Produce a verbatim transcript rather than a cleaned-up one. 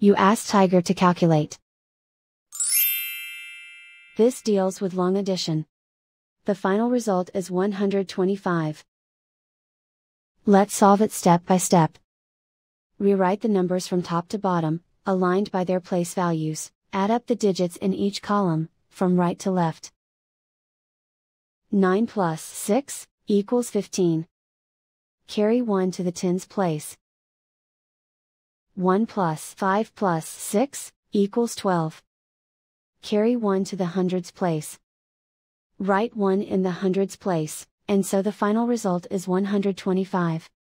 You ask Tiger to calculate. This deals with long addition. The final result is one hundred twenty-five. Let's solve it step by step. Rewrite the numbers from top to bottom, aligned by their place values. Add up the digits in each column, from right to left. nine plus six equals fifteen. Carry one to the tens place. one plus five plus six equals twelve. Carry one to the hundreds place. Write one in the hundreds place, and so the final result is one hundred twenty-five.